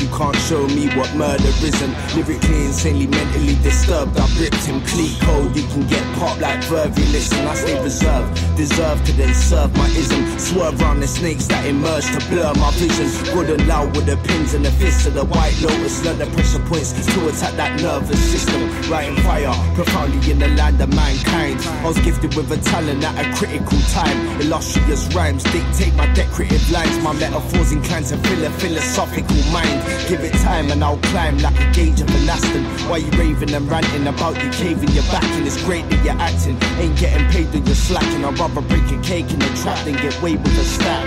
can't show me what murder isn't. Lyrically, insanely, mentally disturbed, I've ripped him clean cold. You can get popped like Verve, listen, I stay reserved. Deserve to then serve my ism. Swerve round the snakes that emerge to blur my vision. Good and loud with the pins and the fists of the white lotus. Learn the pressure points to attack that nervous system. Writing fire, profoundly in the land of mankind. I was gifted with a talent at a critical time. Illustrious rhymes dictate my decorative lines. My metaphors inclined to fill a philosophical mind. Give it time and I'll climb like a gauge of an Aston. Why you raving and ranting about you caving your back? And it's great that you're acting, ain't getting paid when you're slacking. I'd rather break a cake in the trap than get away with a stack.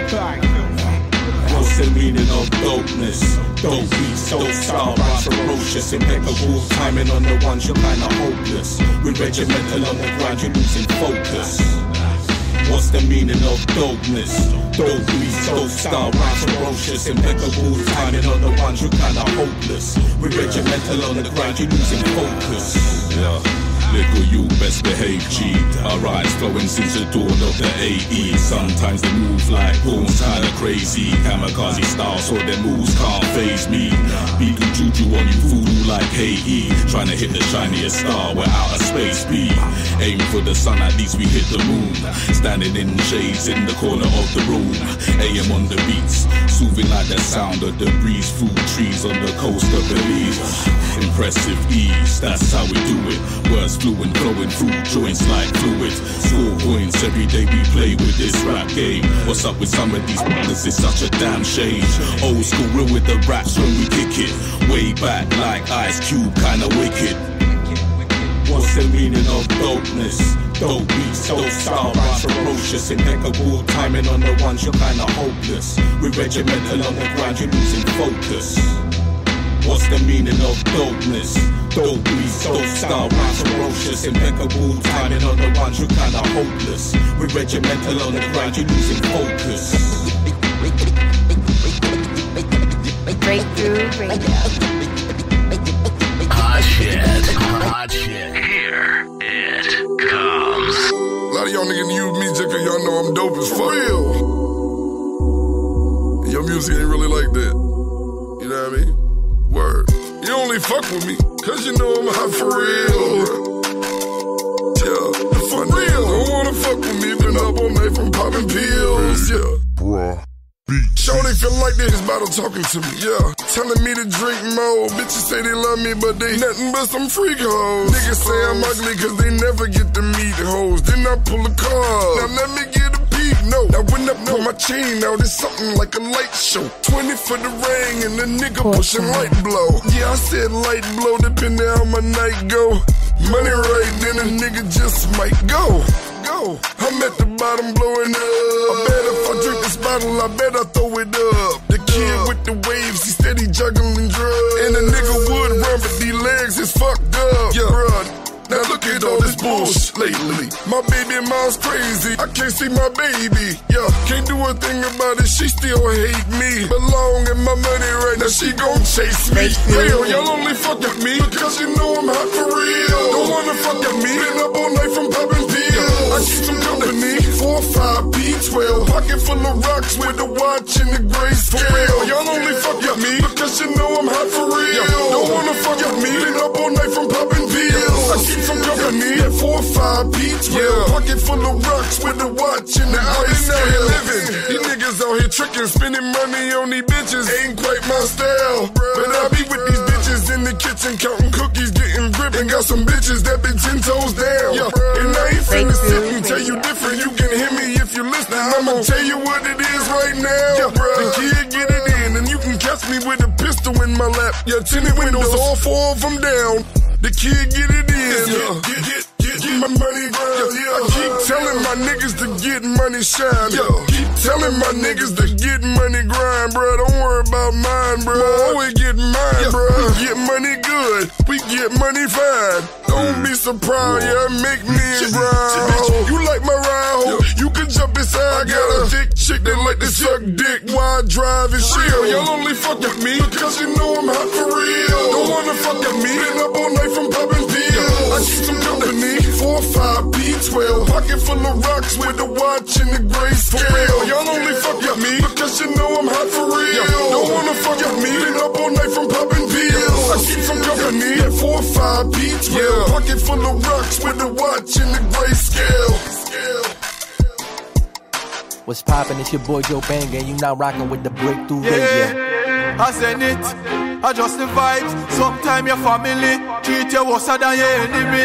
What's the meaning of dopeness? Dope beats, dope style, rhymes ferocious, impeccable timing on the ones you're kinda hopeless. With regimental on the grind, you're losing focus. What's the meaning of dopeness? Dope beats, dope style, rhymes ferocious, impeccable timing on the ones you're kinda hopeless. With regimental on the grind, you're losing focus. Yeah. Little you best behave, G. Our rise flowing since the dawn of the AE. Sometimes they move like pawns, kinda crazy. Kamikaze style, so their moves can't phase me. Beating juju on you, voodoo like Hey. Trying to hit the shiniest star where outer space be. Aim for the sun, at least we hit the moon. Standing in shades in the corner of the room. AM on the beats, soothing like the sound of the breeze through trees on the coast of Belize. Impressive ease, that's how we do it. Words fluent, flowing through joints like fluid. Score points every day we play with this rap game. What's up with some of these brothers? It's such a damn shame. Old school real with the raps when we kick it. Way back like Ice Cube, kinda wicked. What's the meaning of dopeness? Dope beats, dope style, rhymes ferocious, impeccable timing on the ones you're kinda hopeless. With regimental on the grind, you're losing focus. What's the meaning of dopeness? Dope beats, dope style, rhymes ferocious, impeccable timing on the ones you're kinda hopeless. With regimental on the grind, you're losing focus. Breakthrough Radio. Hot shit, hot shit. Here it comes. A lot of y'all niggas use me just cause y'all know I'm dope as fuck. Real. Your music ain't really like that. You know what I mean? Word. You only fuck with me cause you know I'm hot for real. Yeah, for real. Don't wanna fuck with me, been up all night from popping pills. Yeah, bruh. Shorty feel like they just bottle talking to me, yeah. Telling me to drink more. Bitches say they love me, but they nothing but some freak hoes. Niggas say I'm ugly cause they never get to meet hoes. Then I pull a card. Now let me get a peek, no. Now when I pull my chain out, it's something like a light show. 20 for the ring and the nigga pushing light blow. Yeah, I said light blow, depending how my night go. Money right, then a nigga just might go. I'm at the bottom blowing up. I bet if I drink this bottle, I bet I throw it up. The kid with the waves, he steady juggling drugs. And a nigga would run, but these legs is fucked up. Yeah, bruh. Now look at all this bullshit lately. My baby mom's crazy. I can't see my baby. Yeah, can't do a thing about it. She still hate me. Belong in my money right now. She gon' chase me. Hell, y'all only fuck with me because you know I'm hot for real. Don't wanna fuck with me. Been up all night from popping pills. I keep some company. 4, 5, B12. Pocket full of rocks with the watch and the gray scale. Y'all only fuck with me because you know I'm hot for real. Don't wanna fuck with me. Been up all night from popping pills. I keep some company at 4, 5, B12. Pocket full of rocks with the watch and the ice scale. These niggas out here tricking, spending money on these bitches. Ain't quite my style, but I be with these bitches in the kitchen counting cookies, getting grip, and got some bitches that been 10 toes down. And I ain't finna sit and tell you different. You can hear me if you listen. I'ma tell you what it is right now. The kid get it in, and you can catch me with a pistol in my lap. Yeah, tinted windows, all 4 of them down. The kid get it in. Get my money grind. I keep telling my niggas to get money shine. Keep telling my niggas to get money grind, bruh. Don't worry about mine, bruh. Always get mine, bruh. We get money good. We get money fine. Don't be surprised, yeah, make me grind. You like my ride, ho? You can jump inside. I got a thick chick that like to suck dick while I drive and shit. Y'all only fuck with me because you know I'm hot for real. Don't wanna fuck with me. Been up all night from popping pills. I keep some company. 4, 4-5 B12. Pocket full of rocks with the watch and the grayscale. Y'all only fuck with me because you know I'm hot for real. Don't wanna fuck with me. Been up all night from popping pills. I keep some company at 4-5 B12. Pocket full of rocks with the watch and the grayscale. What's poppin'? It's your boy Joe Bang, and you now rockin' with the Breakthrough Radio. I send it, I just the vibes. Sometime your family treat you worse than your enemy.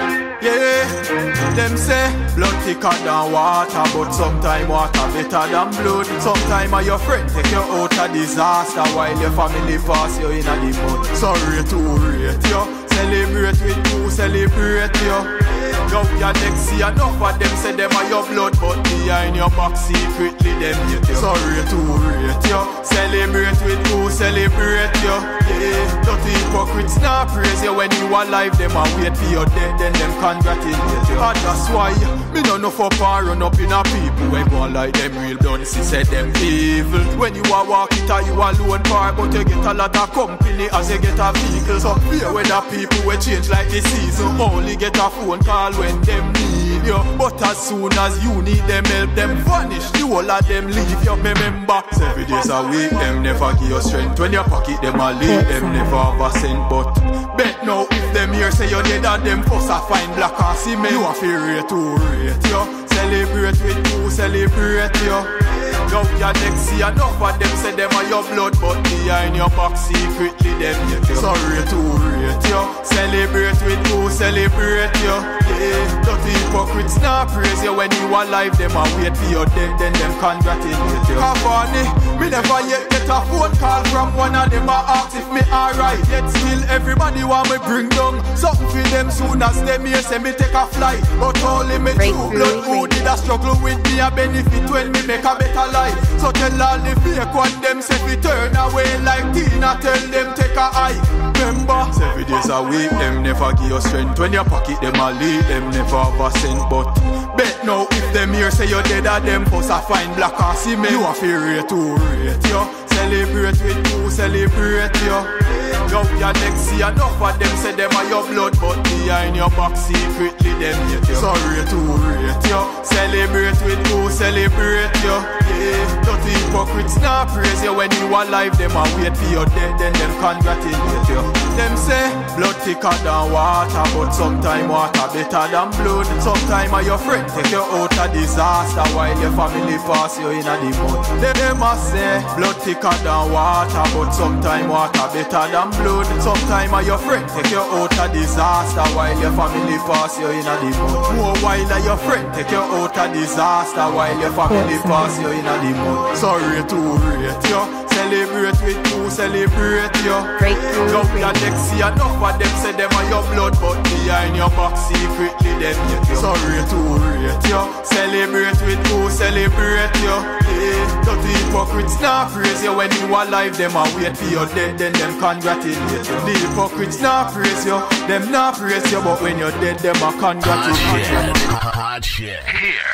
Yeah, them say blood thicker than water, but sometime water better than blood. Sometime your friend take you out of disaster while your family pass you in a the mud. Sorry to rate you, celebrate with you, celebrate you. Yo, your next see enough of them say them are your blood, but behind your back secretly them hate you. Sorry to rate you, celebrate with you, celebrate you. Yeah, dirty hypocrites now praise you when you alive. Them a wait for your dead, then them congratulate you. And that's why me no know for and run up in a people when go like them real done. See said them evil. When you a walk it or you alone par, but you get a lot of company as you get a vehicle. So fear when the people will change like the season. Only get a phone call when them need you, but as soon as you need them help, them vanish. You all of them leave you. Remember 7 days a week, them never give you strength. When you pocket them a leave, them never have a cent. But bet now if them here say you're dead and them fuss a find black and cement, you a fear rate to rate you. Celebrate with you, celebrate you. Yo, your next see enough of them say them are your blood, but behind your back secretly them hate you. Sorry to rate you, celebrate with you, celebrate you. Yeah, dirty hypocrites now praise you when you alive. Them a wait for your dead, then them congratulate you. Cavani, me never yet get a phone call from one of them a ask if me alright. Yet still everybody want me bring down something for them soon as them here say me take a flight. But only me true blood who did a struggle with me a benefit when me make a better life. So tell all the fake one them say we turn away like Tina, tell them take a eye. Remember 7 days a week, them never give you strength. When you pocket them a lead, them never have a cent. But bet now if them here say you're dead at them fuss a find black and cement, you a fear rate to rate you. Celebrate with you, celebrate you. Yo, your next see enough of them say them are your blood, but behind your back secretly them hate you. Sorry to rate you, celebrate with you, celebrate you. Yeah, dirty hypocrites now praise you when you alive. Them a wait for your dead, then them congratulate you. Them say blood thicker than water, but sometime water better than blood. Sometime your friend take you out of disaster while your family pass you in a the mud. Them a say blood thicker than water, but sometime water better than blood. Sometime your friend take you out of disaster while your family pass you in a the mud. More while your friend take you out of disaster while your family pass you in a the mud. Sorry to rate you, celebrate with you, celebrate you. Yo, your next see enough of them say them are your blood, but behind your back secretly them hate you. Sorry to rate you, celebrate with you, celebrate you. Yeah, dirty hypocrites now praise you when you alive. Them a wait for your dead, then them congratulate you. The hypocrites now praise you, them now praise you, but when you're dead, them a congratulate you. Hot shit. Here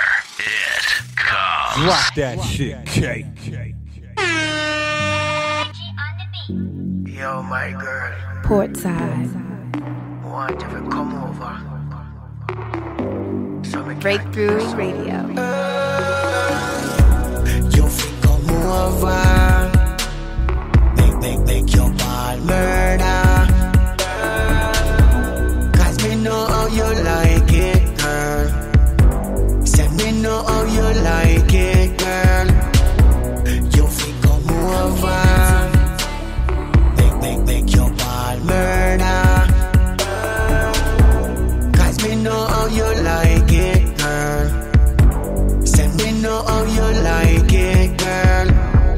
it comes. Rock that shit, K. Yo, my girl. Portside. Want you to come over. So Breakthrough Radio. You think come over. Make your ball murder. Cause me know how you like it, girl. Say me know how you like it, girl. You think come over. Make your ball murder. Cause me know how you like it, girl. Say me know how you like it, girl.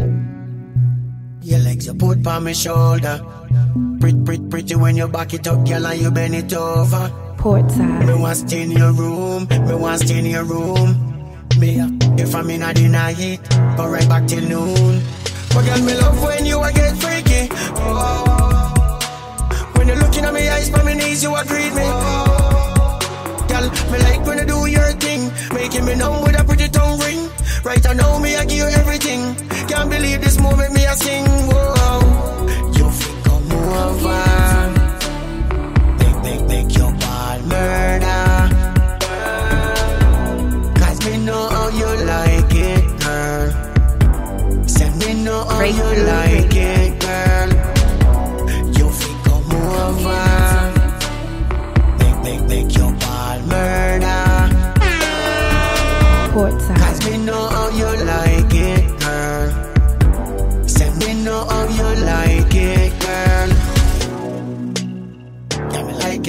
Your legs you put on my shoulder. Pretty when you back it up, girl, and you bend it over. Portside. Me want stay in your room, me want stay in your room. Me if I'm in the night, go right back till noon. But girl, me love when you a get freaky. When you're looking at me eyes, by my knees, you a greet me. Girl, me like when you do your thing, making me numb with a pretty tongue ring. Right now, me I give you everything. Can't believe this moment, me I sing. Whoa, you think come over. Make your ball murder.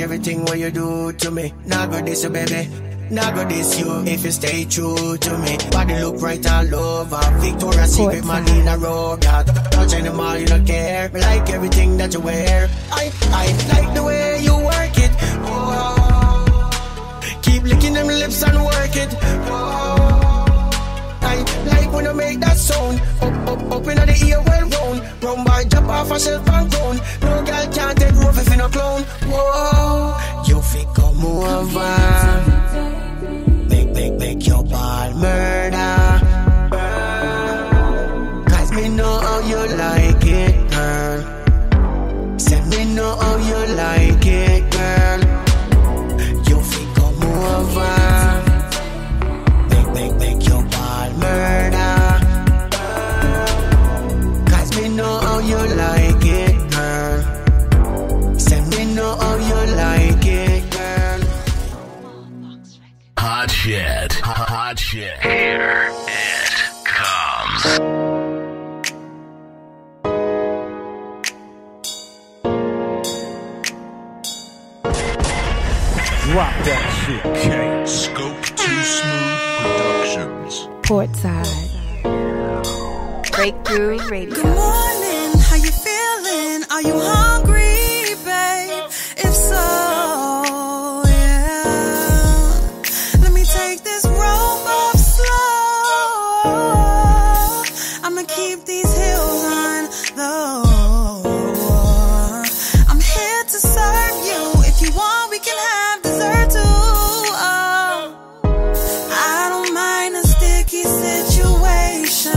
everything what you do to me. Not go this you, baby. Not go this you if you stay true to me. Body look right all over. Victoria's Secret, Madina Road. Touching them all, you don't care. But like everything that you wear. I like the way you work it. Oh. Keep licking them lips and work it. Oh. I like when you make that sound. Up in the ear well round. Round by jump off a shelf and ground. No girl can't take rough if you no clown. Whoa, you fi come over. Make your ball murder. Cause me know how you like it, girl. Say me know how you like it, girl. You fi come over. Make your ball murder. Cause me know how you like it, girl. Say me know how you like it, girl. Hot shit. Hot shit. Here it comes. Drop that shit. Okay. Scope Too Smooth Productions. Portside. Breakthrough Radio. Good morning, how you feeling? Are you hungry, babe? If so, yeah. Let me take this rope off slow. I'ma keep these heels on, though. I'm here to serve you. If you want, we can have dessert too. I don't mind a sticky situation.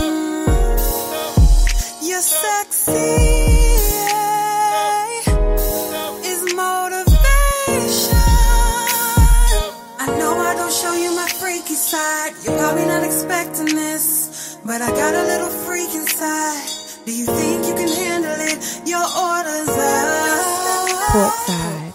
You're sexy, is motivation. I know I don't show you my freaky side. You're probably not expecting this, but I got a little freak inside. Do you think you can handle it? Your orders are Portside.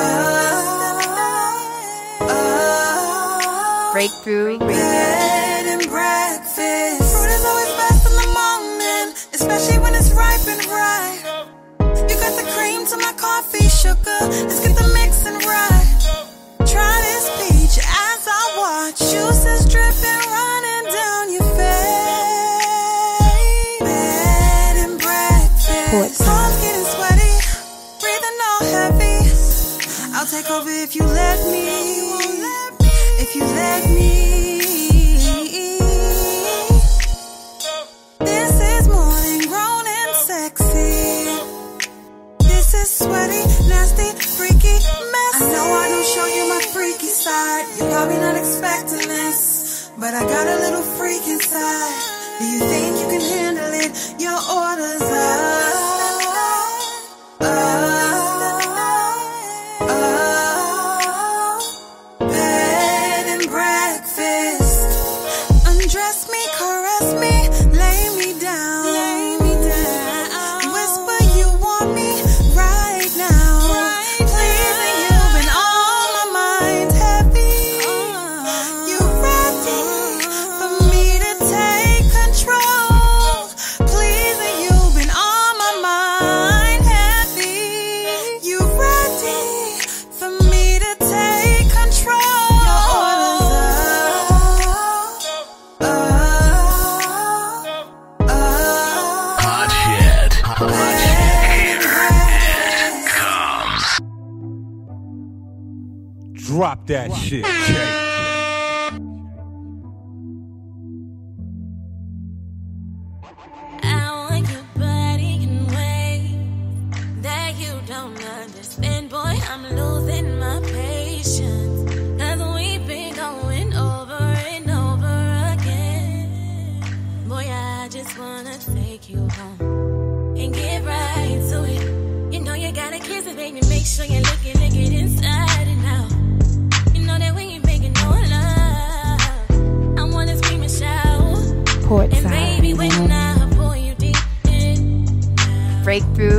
Breakthrough Radio. Bed and breakfast. Fruit is always best in the morning, especially when it's ripe and right. You got the cream to my coffee, sugar. Let's get the mixing right. Try this peach as I watch. Juices dripping, running down your face. Bed and breakfast. Palms getting sweaty, breathing all heavy. I'll take over if you let me. If you let me. This is more than grown and sexy. This is sweaty, nasty, freaky, messy. I know I don't show you my freaky side. You're probably not expecting this, but I got a little freak inside. Do you think you can handle it? Your orders are bed and breakfast. Undress me, caress me, lay me down. Whisper you want me right now. Pleasing you've been on my mind heavy. You ready for me to take control? Pleasing you've been on my mind heavy. You ready for me to take control? Hot shit. Hot shit. Here it comes. Drop that shit. I want your body in ways that you don't understand. Boy, I'm losing my patience. Cause we've been going over and over again. Boy, I just wanna take you home and get right to it. You know you gotta kiss it, baby. Make sure you lick it inside and out. You know that when you're making no love, I wanna scream and shout. Portside. And baby, when I pull you deep in, Breakthrough